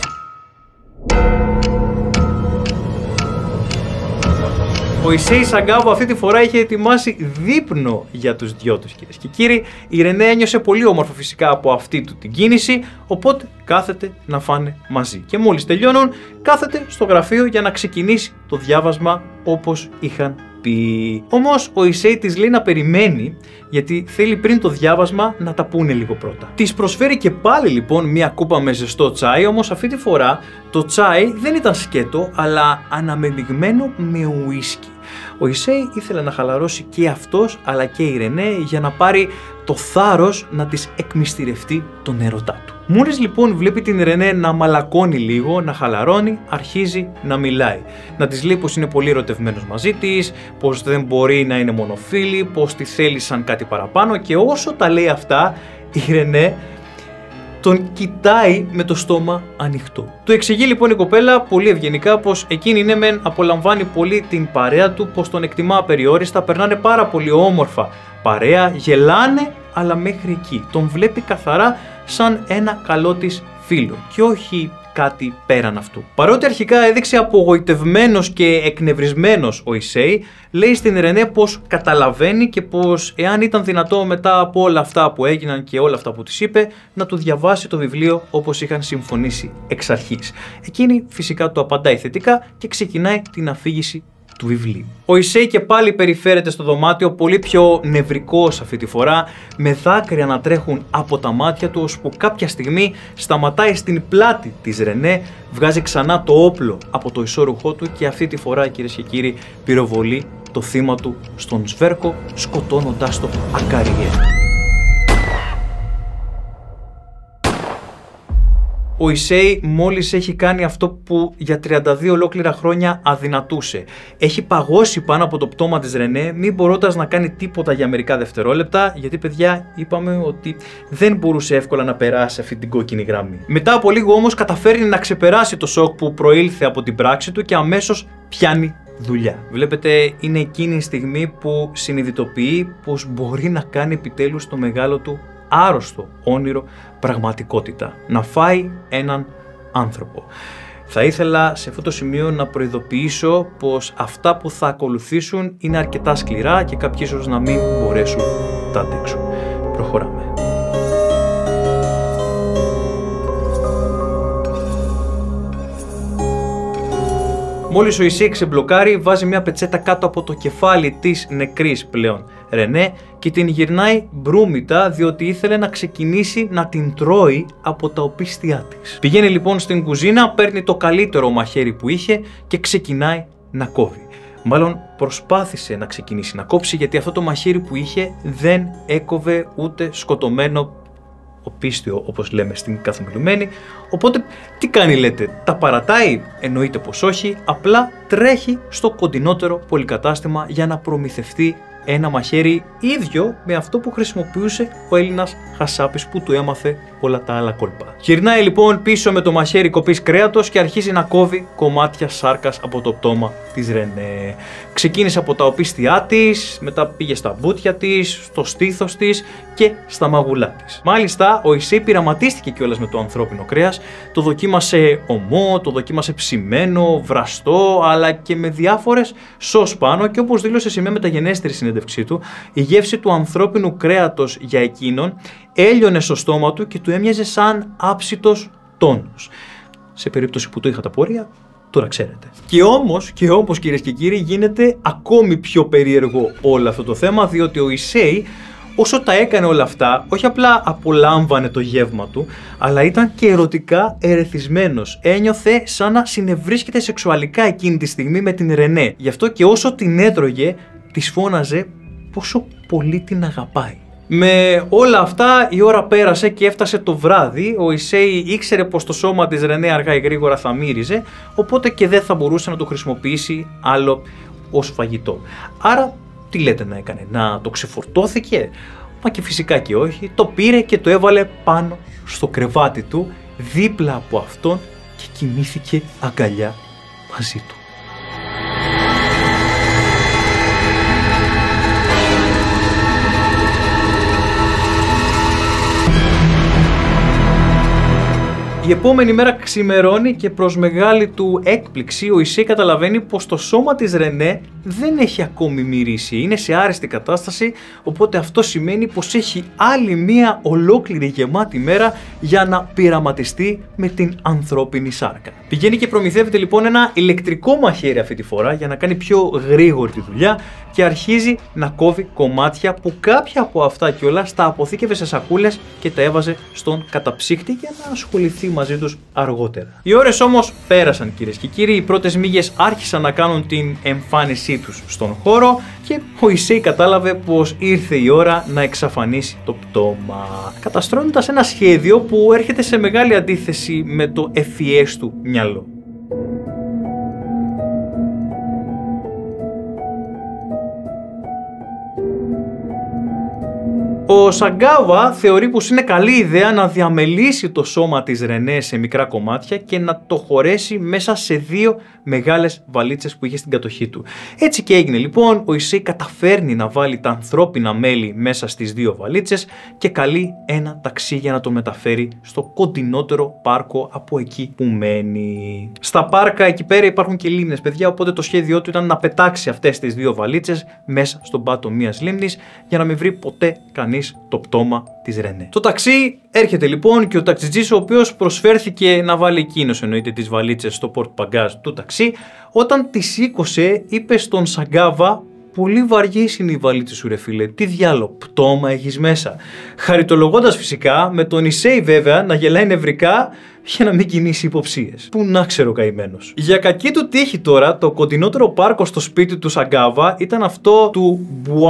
Speaker 2: Ο Ισέι Σαγκάβο αυτή τη φορά είχε ετοιμάσει δείπνο για τους δυο τους, κυρίες και κύριοι. Η Ρενέ ένιωσε πολύ όμορφα φυσικά από αυτή του την κίνηση, οπότε κάθεται να φάνε μαζί. Και μόλις τελειώνουν, κάθεται στο γραφείο για να ξεκινήσει το διάβασμα όπως είχαν πει. Όμως ο Ισέι της λέει να περιμένει, γιατί θέλει πριν το διάβασμα να τα πούνε λίγο πρώτα. Της προσφέρει και πάλι λοιπόν μια κούπα με ζεστό τσάι, όμως αυτή τη φορά το τσάι δεν ήταν σκέτο, αλλά αναμελιγμένο με ουίσκι. Ο Ισέι ήθελε να χαλαρώσει και αυτός, αλλά και η Ρενέ, για να πάρει το θάρρος να της εκμυστηρευτεί τον έρωτά του. Μόλις λοιπόν βλέπει την Ρενέ να μαλακώνει λίγο, να χαλαρώνει, αρχίζει να μιλάει. Να της λέει πως είναι πολύ ερωτευμένος μαζί της, πως δεν μπορεί να είναι μόνο φίλοι, πως τη θέλει σαν κάτι παραπάνω, και όσο τα λέει αυτά, η Ρενέ τον κοιτάει με το στόμα ανοιχτό. Του εξηγεί λοιπόν η κοπέλα πολύ ευγενικά πως εκείνη ναι μεν απολαμβάνει πολύ την παρέα του, πως τον εκτιμά απεριόριστα, περνάνε πάρα πολύ όμορφα παρέα, γελάνε, αλλά μέχρι εκεί. Τον βλέπει καθαρά σαν ένα καλό της φίλο και όχι κάτι πέραν αυτού. Παρότι αρχικά έδειξε απογοητευμένος και εκνευρισμένος ο Ισέι, λέει στην Ρενέ πως καταλαβαίνει και πως εάν ήταν δυνατό μετά από όλα αυτά που έγιναν και όλα αυτά που της είπε, να του διαβάσει το βιβλίο όπως είχαν συμφωνήσει εξ αρχής. Εκείνη φυσικά του απαντάει θετικά και ξεκινάει την αφήγηση του βιβλίου. Ο Ισέι και πάλι περιφέρεται στο δωμάτιο, πολύ πιο νευρικός αυτή τη φορά, με δάκρυα να τρέχουν από τα μάτια του, ώσπου κάποια στιγμή σταματάει στην πλάτη της Ρενέ, βγάζει ξανά το όπλο από το ισόρουχό του και αυτή τη φορά, κυρίες και κύριοι, πυροβολεί το θύμα του στον σβέρκο, σκοτώνοντάς το ακαριέ. ο Ισέι μόλις έχει κάνει αυτό που για τριάντα δύο ολόκληρα χρόνια αδυνατούσε. Έχει παγώσει πάνω από το πτώμα της Ρενέ, μην μπορώντας να κάνει τίποτα για μερικά δευτερόλεπτα, γιατί παιδιά είπαμε ότι δεν μπορούσε εύκολα να περάσει αυτή την κόκκινη γραμμή. Μετά από λίγο όμως καταφέρνει να ξεπεράσει το σοκ που προήλθε από την πράξη του και αμέσως πιάνει δουλειά. Βλέπετε, είναι εκείνη η στιγμή που συνειδητοποιεί πως μπορεί να κάνει επιτέλους το μεγάλο του άρρωστο όνειρο πραγματικότητα. Να φάει έναν άνθρωπο. Θα ήθελα σε αυτό το σημείο να προειδοποιήσω πως αυτά που θα ακολουθήσουν είναι αρκετά σκληρά και κάποιοι ίσως να μην μπορέσουν να τα αντέξουν. Προχωράμε. Μόλις ο Ισέι ξεμπλοκάρει, βάζει μια πετσέτα κάτω από το κεφάλι της νεκρής πλέον Ρενέ και την γυρνάει μπρούμητα, διότι ήθελε να ξεκινήσει να την τρώει από τα οπίστια της. Πηγαίνει λοιπόν στην κουζίνα, παίρνει το καλύτερο μαχαίρι που είχε και ξεκινάει να κόβει. Μάλλον προσπάθησε να ξεκινήσει να κόψει, γιατί αυτό το μαχαίρι που είχε δεν έκοβε ούτε σκοτωμένο οπίστιο, όπως λέμε στην καθομιλουμένη. Οπότε τι κάνει, λέτε, τα παρατάει? Εννοείται πως όχι, απλά τρέχει στο κοντινότερο πολυκατάστημα για να προμηθευτεί ένα μαχαίρι ίδιο με αυτό που χρησιμοποιούσε ο Έλληνας Χασάπης που του έμαθε όλα τα άλλα κόλπα. Γυρνάει λοιπόν πίσω με το μαχαίρι κοπής κρέατος και αρχίζει να κόβει κομμάτια σάρκας από το πτώμα της Ρενέ. Ξεκίνησε από τα οπίστια της, μετά πήγε στα μπούτια της, στο στήθος της και στα μαγουλά της. Μάλιστα, ο Ισέι πειραματίστηκε κιόλας με το ανθρώπινο κρέας, το δοκίμασε ομό, το δοκίμασε ψημένο, βραστό, αλλά και με διάφορες σως πάνω, και όπως δήλωσε σε μια μεταγενέστερη συνέντευξή του, η γεύση του ανθρώπινου κρέατος για εκείνον έλειωνε στο στόμα του και του έμοιαζε σαν άψητος τόνος. Σε περίπτωση που το είχα τα πόρια, τώρα ξέρετε. Και όμως, και όμως κυρίες και κύριοι, γίνεται ακόμη πιο περίεργο όλο αυτό το θέμα, διότι ο Ισέι, όσο τα έκανε όλα αυτά, όχι απλά απολάμβανε το γεύμα του, αλλά ήταν και ερωτικά ερεθισμένος. Ένιωθε σαν να συνευρίσκεται σεξουαλικά εκείνη τη στιγμή με την Ρενέ. Γι' αυτό και όσο την έτρωγε, της φώναζε πόσο πολύ την αγαπάει. Με όλα αυτά η ώρα πέρασε και έφτασε το βράδυ. Ο Ισέι ήξερε πως το σώμα της Ρενέ αργά ή γρήγορα θα μύριζε, οπότε και δεν θα μπορούσε να το χρησιμοποιήσει άλλο ως φαγητό. Άρα τι λέτε να έκανε, να το ξεφορτώθηκε? Μα και φυσικά και όχι, το πήρε και το έβαλε πάνω στο κρεβάτι του, δίπλα από αυτόν, και κοιμήθηκε αγκαλιά μαζί του. Η επόμενη μέρα ξημερώνει και προς μεγάλη του έκπληξη ο Ισέι καταλαβαίνει πως το σώμα της Ρενέ δεν έχει ακόμη μυρίσει, είναι σε άριστη κατάσταση, οπότε αυτό σημαίνει πως έχει άλλη μία ολόκληρη γεμάτη μέρα για να πειραματιστεί με την ανθρώπινη σάρκα. Πηγαίνει και προμηθεύεται λοιπόν ένα ηλεκτρικό μαχαίρι αυτή τη φορά για να κάνει πιο γρήγορη τη δουλειά και αρχίζει να κόβει κομμάτια που κάποια από αυτά κιόλας τα αποθήκευε σε σακούλες και τα έβαζε στον καταψύκτη για να ασχοληθεί μαζί τους αργότερα. Οι ώρες όμως πέρασαν, κυρίες και κύριοι, οι πρώτες μύγες άρχισαν να κάνουν την εμφάνισή τους στον χώρο και ο Ισέι κατάλαβε πως ήρθε η ώρα να εξαφανίσει το πτώμα, καταστρώνοντας ένα σχέδιο που έρχεται σε μεγάλη αντίθεση με το ευφυές του μυαλό. Ο Σαγκάβα θεωρεί πως είναι καλή ιδέα να διαμελήσει το σώμα της Ρενέ σε μικρά κομμάτια και να το χωρέσει μέσα σε δύο μεγάλες βαλίτσες που είχε στην κατοχή του. Έτσι και έγινε λοιπόν, ο Ισέι καταφέρνει να βάλει τα ανθρώπινα μέλη μέσα στις δύο βαλίτσες και καλεί ένα ταξί για να το μεταφέρει στο κοντινότερο πάρκο από εκεί που μένει. Στα πάρκα εκεί πέρα υπάρχουν και λίμνες, παιδιά, οπότε το σχέδιό του ήταν να πετάξει αυτές τις δύο βαλίτσες μέσα στον πάτο μιας λίμνης για να μην βρει ποτέ κανείς το πτώμα της Ρενέ. Το ταξί έρχεται λοιπόν και ο ταξιτζής, ο οποίος προσφέρθηκε να βάλει εκείνος εννοείται τις βαλίτσες στο πορτμπαγκάζ του ταξί, όταν τις σήκωσε είπε στον Σαγκάβα: «Πολύ βαριές είναι οι βαλίτσες σου ρε φίλε, τι διάλο, πτώμα έχεις μέσα». Χαριτολογώντας φυσικά με τον Ισέι βέβαια να γελάει νευρικά για να μην κινήσει υποψίες. Πού να ξέρω καημένος. Για κακή του τύχη τώρα, το κοντινότερο πάρκο στο σπίτι του Σαγκάβα ήταν αυτό του Bois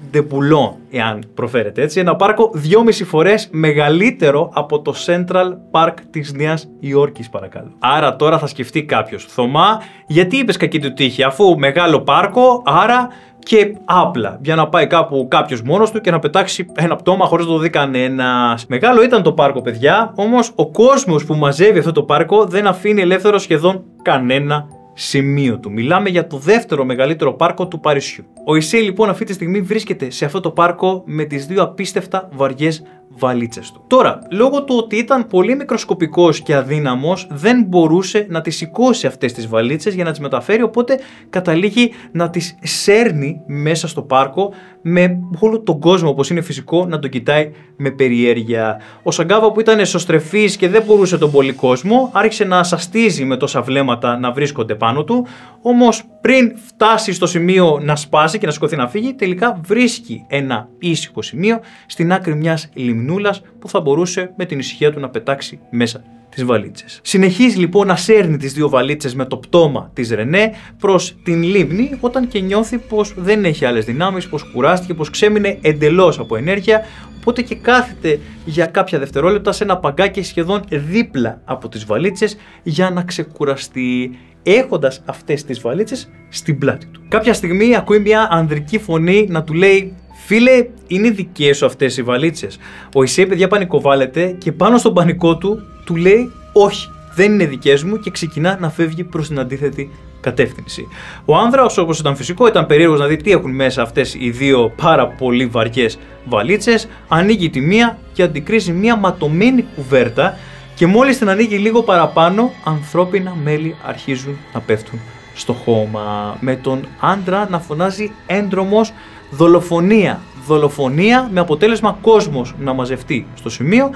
Speaker 2: de Boulogne, εάν προφέρετε έτσι. Ένα πάρκο δυόμιση φορές μεγαλύτερο από το Central Park της Νέας Υόρκης, παρακαλώ. Άρα τώρα θα σκεφτεί κάποιος, Θωμά, γιατί είπες κακή του τύχη, αφού μεγάλο πάρκο, άρα και άπλα, για να πάει κάπου κάποιος μόνος του και να πετάξει ένα πτώμα χωρίς να το δει κανένας. Μεγάλο ήταν το πάρκο, παιδιά, όμως ο κόσμος που μαζεύει αυτό το πάρκο δεν αφήνει ελεύθερο σχεδόν κανένα σημείο του. Μιλάμε για το δεύτερο μεγαλύτερο πάρκο του Παρισιού. Ο Ισέι λοιπόν αυτή τη στιγμή βρίσκεται σε αυτό το πάρκο με τις δύο απίστευτα βαριές βαλίτσες του. Τώρα, λόγω του ότι ήταν πολύ μικροσκοπικός και αδύναμος, δεν μπορούσε να τις σηκώσει αυτές τις βαλίτσες για να τις μεταφέρει, οπότε καταλήγει να τις σέρνει μέσα στο πάρκο με όλο τον κόσμο, όπως είναι φυσικό, να τον κοιτάει με περιέργεια. Ο Σαγκάβα, που ήταν εσωστρεφής και δεν μπορούσε τον πολύ κόσμο, άρχισε να σαστίζει με τόσα βλέμματα να βρίσκονται πάνω του, όμως πριν φτάσει στο σημείο να σπάσει και να σηκωθεί να φύγει, τελικά βρίσκει ένα ήσυχο σημείο στην άκρη μιας λιμνούλας που θα μπορούσε με την ησυχία του να πετάξει μέσα τις βαλίτσες. Συνεχίζει λοιπόν να σέρνει τις δύο βαλίτσες με το πτώμα της Ρενέ προς την λίμνη, όταν και νιώθει πως δεν έχει άλλες δυνάμεις, πως κουράστηκε, πως ξέμεινε εντελώς από ενέργεια, οπότε και κάθεται για κάποια δευτερόλεπτα σε ένα παγκάκι σχεδόν δίπλα από τις βαλίτσες για να ξεκουραστεί, έχοντας αυτές τις βαλίτσες στην πλάτη του. Κάποια στιγμή ακούει μια ανδρική φωνή να του λέει: «Φίλε, είναι δικές σου αυτές οι βαλίτσες?» Ο Ισέι, παιδιά, πανικοβάλλεται και πάνω στον πανικό του του λέει: «Όχι, δεν είναι δικές μου», και ξεκινά να φεύγει προς την αντίθετη κατεύθυνση. Ο άνδρας, όπως ήταν φυσικό, ήταν περίεργος να δει τι έχουν μέσα αυτές οι δύο πάρα πολύ βαριές βαλίτσες. Ανοίγει τη μία και αντικρίζει μία ματωμένη κουβέρτα, και μόλις την ανοίγει λίγο παραπάνω, ανθρώπινα μέλη αρχίζουν να πέφτουν στο χώμα, με τον άντρα να φωνάζει έντρομος «Δολοφονία! Δολοφονία!», με αποτέλεσμα κόσμος να μαζευτεί στο σημείο,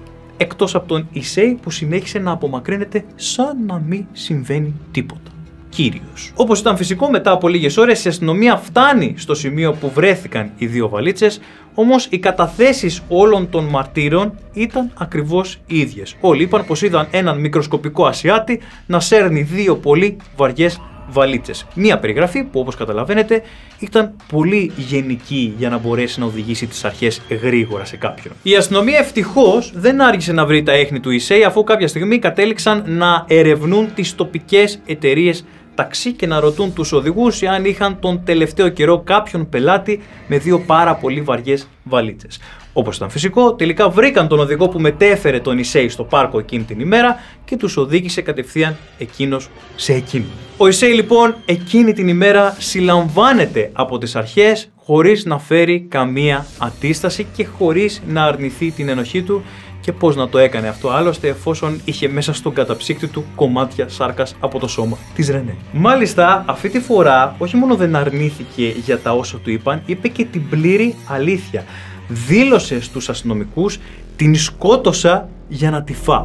Speaker 2: εκτός από τον Ισέι, που συνέχισε να απομακρύνεται σαν να μην συμβαίνει τίποτα. Κύριος. Όπως ήταν φυσικό, μετά από λίγες ώρες η αστυνομία φτάνει στο σημείο που βρέθηκαν οι δύο βαλίτσες, όμως οι καταθέσεις όλων των μαρτύρων ήταν ακριβώς οι ίδιες. Όλοι είπαν πως είδαν έναν μικροσκοπικό Ασιάτη να σέρνει δύο πολύ βαριές βαλίτσες. Μία περιγραφή που, όπως καταλαβαίνετε, ήταν πολύ γενική για να μπορέσει να οδηγήσει τις αρχές γρήγορα σε κάποιον. Η αστυνομία ευτυχώς δεν άργησε να βρει τα έχνη του Ισέι, αφού κάποια στιγμή κατέληξαν να ερευνούν τις τοπικές εταιρείες ταξί και να ρωτούν τους οδηγούς αν είχαν τον τελευταίο καιρό κάποιον πελάτη με δύο πάρα πολύ βαριές βαλίτσες. Όπως ήταν φυσικό, τελικά βρήκαν τον οδηγό που μετέφερε τον Ισέι στο πάρκο εκείνη την ημέρα και τους οδήγησε κατευθείαν εκείνος σε εκείνο. Ο Ισέι λοιπόν εκείνη την ημέρα συλλαμβάνεται από τις αρχές χωρίς να φέρει καμία αντίσταση και χωρίς να αρνηθεί την ενοχή του. Και πώς να το έκανε αυτό άλλωστε, εφόσον είχε μέσα στον καταψύκτη του κομμάτια σάρκας από το σώμα της Ρενέ. Μάλιστα, αυτή τη φορά όχι μόνο δεν αρνήθηκε για τα όσα του είπαν, είπε και την πλήρη αλήθεια. Δήλωσε στους αστυνομικούς: «Την σκότωσα για να τη φάω».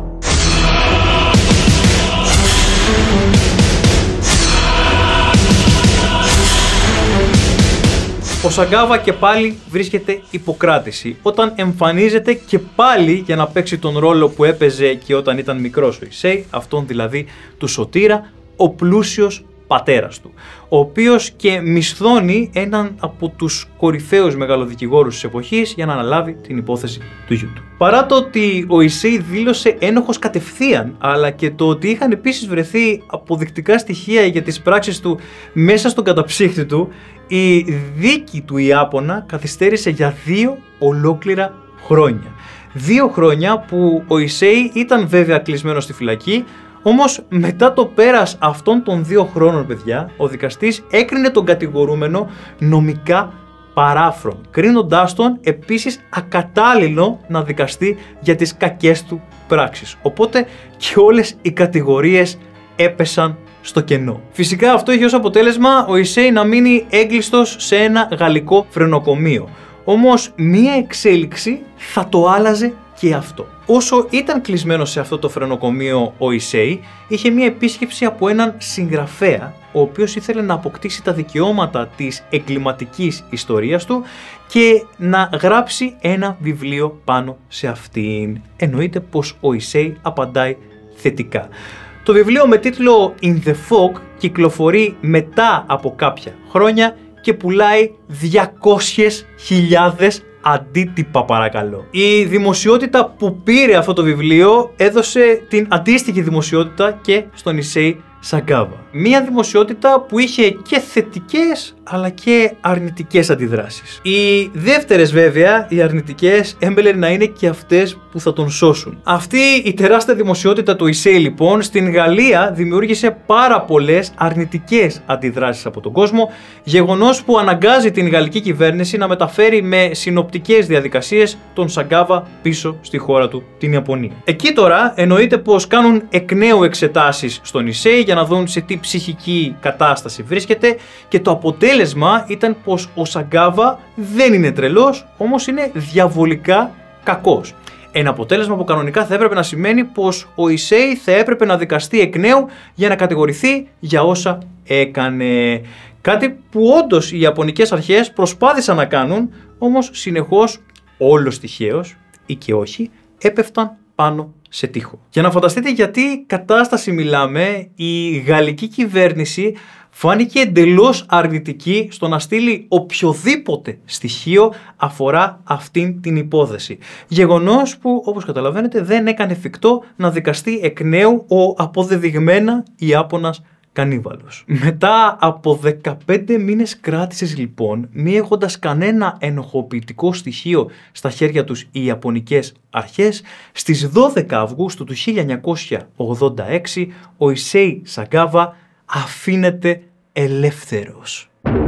Speaker 2: Ο Σαγκάβα και πάλι βρίσκεται υποκράτηση, όταν εμφανίζεται και πάλι για να παίξει τον ρόλο που έπαιζε και όταν ήταν μικρός ο Ισέι, αυτόν δηλαδή του Σωτήρα, ο πλούσιος πατέρας του, ο οποίος και μισθώνει έναν από τους κορυφαίους μεγαλοδικηγόρους της εποχής για να αναλάβει την υπόθεση του γιού του. Παρά το ότι ο Ισέι δήλωσε ένοχος κατευθείαν, αλλά και το ότι είχαν επίσης βρεθεί αποδεικτικά στοιχεία για τις πράξεις του μέσα στον καταψύκτη του, η δίκη του Ιάπωνα καθυστέρησε για δύο ολόκληρα χρόνια. Δύο χρόνια που ο Ισέι ήταν βέβαια κλεισμένος στη φυλακή, όμως μετά το πέρας αυτών των δύο χρόνων, παιδιά, ο δικαστής έκρινε τον κατηγορούμενο νομικά παράφρον, κρίνοντάς τον επίσης ακατάλληλο να δικαστεί για τις κακές του πράξεις. Οπότε και όλες οι κατηγορίες έπεσαν στο κενό. Φυσικά αυτό είχε ως αποτέλεσμα ο Ισέι να μείνει έγκλειστος σε ένα γαλλικό φρενοκομείο. Όμως μία εξέλιξη θα το άλλαζε και αυτό. Όσο ήταν κλεισμένος σε αυτό το φρενοκομείο ο Ισέι, είχε μία επίσκεψη από έναν συγγραφέα, ο οποίος ήθελε να αποκτήσει τα δικαιώματα της εγκληματικής ιστορίας του και να γράψει ένα βιβλίο πάνω σε αυτήν. Εννοείται πως ο Ισέι απαντάει θετικά. Το βιβλίο με τίτλο In the Fog κυκλοφορεί μετά από κάποια χρόνια και πουλάει διακόσιες χιλιάδες αντίτυπα, παρακαλώ. Η δημοσιότητα που πήρε αυτό το βιβλίο έδωσε την αντίστοιχη δημοσιότητα και στον Issei Sagawa. Μία δημοσιότητα που είχε και θετικές αλλά και αρνητικές αντιδράσεις. Οι δεύτερες βέβαια, οι αρνητικές, έμπελε να είναι και αυτές που θα τον σώσουν. Αυτή η τεράστια δημοσιότητα του Issei λοιπόν στην Γαλλία δημιούργησε πάρα πολλές αρνητικές αντιδράσεις από τον κόσμο, γεγονός που αναγκάζει την γαλλική κυβέρνηση να μεταφέρει με συνοπτικές διαδικασίες τον Sagawa πίσω στη χώρα του, την Ιαπωνία. Εκεί τώρα εννοείται πως κάνουν εκ νέου εξετάσεις στον Issei για να δουν σε τι ψυχική κατάσταση βρίσκεται και το αποτέλεσμα ήταν πως ο Sagawa δεν είναι τρελός, όμως είναι διαβολικά κακός. Ένα αποτέλεσμα που κανονικά θα έπρεπε να σημαίνει πως ο Issei θα έπρεπε να δικαστεί εκ νέου για να κατηγορηθεί για όσα έκανε. Κάτι που όντως οι Ιαπωνικές αρχές προσπάθησαν να κάνουν, όμως συνεχώς, όλος τυχαίως ή και όχι, έπεφταν πάνω σε τοίχο. Για να φανταστείτε γιατί κατάσταση μιλάμε, η γαλλική κυβέρνηση φάνηκε εντελώς αρνητική στο να στείλει οποιοδήποτε στοιχείο αφορά αυτήν την υπόθεση. Γεγονός που, όπως καταλαβαίνετε, δεν έκανε εφικτό να δικαστεί εκ νέου ο αποδεδειγμένα Ιάπωνας κανίβαλος. Μετά από δεκαπέντε μήνες κράτησης λοιπόν, μη έχοντας κανένα ενοχοποιητικό στοιχείο στα χέρια τους οι Ιαπωνικές αρχές, στις δώδεκα Αυγούστου του χίλια εννιακόσια ογδόντα έξι ο Issei Sagawa αφήνεται ελεύθερος.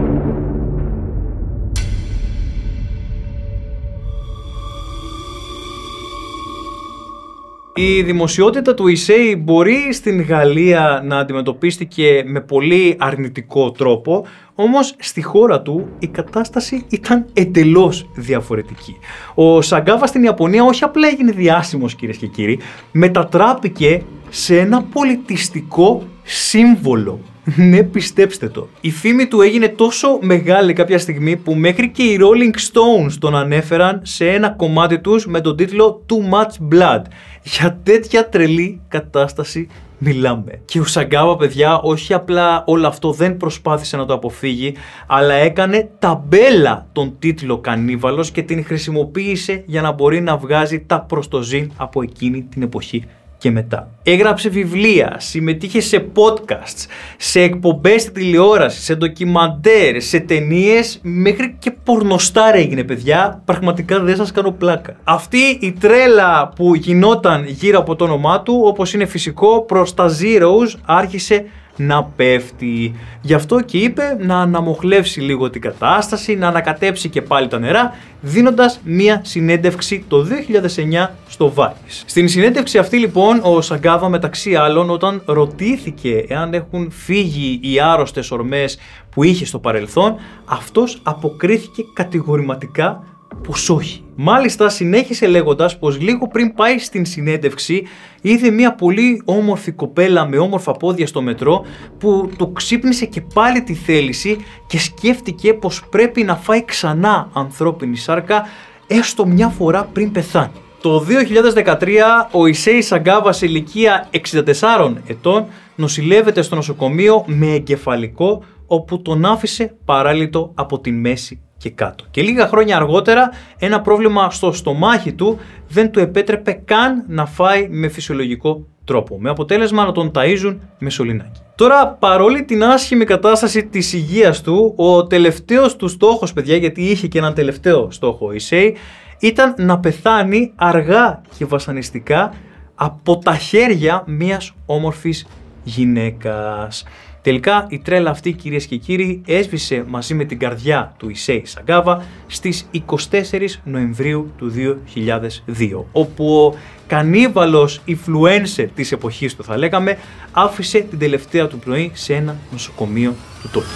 Speaker 2: Η δημοσιότητα του Issei μπορεί στην Γαλλία να αντιμετωπίστηκε με πολύ αρνητικό τρόπο, όμως στη χώρα του η κατάσταση ήταν εντελώς διαφορετική. Ο Sagawa στην Ιαπωνία όχι απλά έγινε διάσημος, κυρίες και κύριοι, μετατράπηκε σε ένα πολιτιστικό σύμβολο. Ναι, πιστέψτε το. Η φήμη του έγινε τόσο μεγάλη κάποια στιγμή που μέχρι και οι Rolling Stones τον ανέφεραν σε ένα κομμάτι τους με τον τίτλο Too Much Blood. Για τέτοια τρελή κατάσταση μιλάμε. Και ο Sagawa, παιδιά, όχι απλά όλο αυτό δεν προσπάθησε να το αποφύγει, αλλά έκανε ταμπέλα τον τίτλο κανίβαλος και την χρησιμοποίησε για να μπορεί να βγάζει τα προστοζήν από εκείνη την εποχή και μετά. Έγραψε βιβλία, συμμετείχε σε podcasts, σε εκπομπές στη τηλεόραση, σε ντοκιμαντέρ, σε ταινίες, μέχρι και πορνοστάρ έγινε, παιδιά. Πραγματικά δεν σας κάνω πλάκα. Αυτή η τρέλα που γινόταν γύρω από το όνομά του, όπως είναι φυσικό, προς τα zeros άρχισε να πέφτει. Γι' αυτό και είπε να αναμοχλεύσει λίγο την κατάσταση, να ανακατέψει και πάλι τα νερά, δίνοντας μία συνέντευξη το δύο χιλιάδες εννιά στο Vice. Στην συνέντευξη αυτή λοιπόν ο Sagawa, μεταξύ άλλων, όταν ρωτήθηκε εάν έχουν φύγει οι άρρωστες ορμές που είχε στο παρελθόν, αυτός αποκρίθηκε κατηγορηματικά πως όχι. Μάλιστα συνέχισε λέγοντας πως λίγο πριν πάει στην συνέντευξη είδε μια πολύ όμορφη κοπέλα με όμορφα πόδια στο μετρό που του ξύπνησε και πάλι τη θέληση και σκέφτηκε πως πρέπει να φάει ξανά ανθρώπινη σάρκα έστω μια φορά πριν πεθάνει. Το δύο χιλιάδες δεκατρία ο Issei Sagawa σε ηλικία εξήντα τεσσάρων ετών νοσηλεύεται στο νοσοκομείο με εγκεφαλικό, όπου τον άφησε παράλυτο από τη μέση και κάτω. Και λίγα χρόνια αργότερα ένα πρόβλημα στο στομάχι του δεν του επέτρεπε καν να φάει με φυσιολογικό τρόπο, με αποτέλεσμα να τον ταΐζουν με σωληνάκι. Τώρα, παρόλη την άσχημη κατάσταση της υγείας του, ο τελευταίος του στόχος, παιδιά, γιατί είχε και έναν τελευταίο στόχο ο Issei, ήταν να πεθάνει αργά και βασανιστικά από τα χέρια μιας όμορφης γυναίκας. Τελικά η τρέλα αυτή, κυρίες και κύριοι, έσβησε μαζί με την καρδιά του Issei Sagawa στις εικοστή τέταρτη Νοεμβρίου του δύο χιλιάδες δύο, όπου ο κανίβαλος influencer της εποχής του, θα λέγαμε, άφησε την τελευταία του πνοή σε ένα νοσοκομείο του τόπου.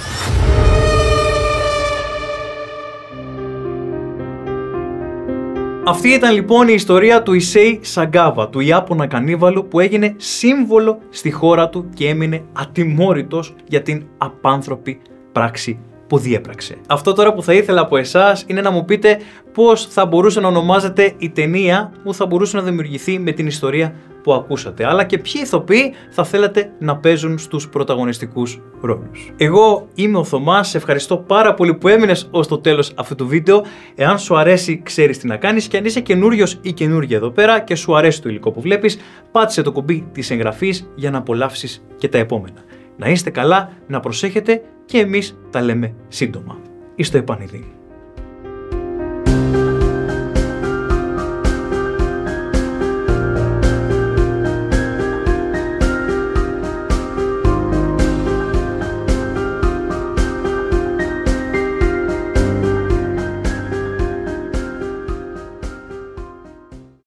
Speaker 2: Αυτή ήταν λοιπόν η ιστορία του Issei Sagawa, του Ιάπωνα κανίβαλου που έγινε σύμβολο στη χώρα του και έμεινε ατιμόρυτος για την απάνθρωπη πράξη που διέπραξε. Αυτό τώρα που θα ήθελα από εσάς είναι να μου πείτε πώς θα μπορούσε να ονομάζεται η ταινία που θα μπορούσε να δημιουργηθεί με την ιστορία που ακούσατε, αλλά και ποιοι ηθοποιοί θα θέλατε να παίζουν στους πρωταγωνιστικούς ρόλους. Εγώ είμαι ο Θωμάς, σε ευχαριστώ πάρα πολύ που έμεινες ως το τέλος αυτού του βίντεο. Εάν σου αρέσει, ξέρεις τι να κάνεις, και αν είσαι καινούριος ή καινούργια εδώ πέρα και σου αρέσει το υλικό που βλέπεις, πάτησε το κουμπί της εγγραφής για να απολαύσεις και τα επόμενα. Να είστε καλά, να προσέχετε και εμείς τα λέμε σύντομα. Εις το επανειδή.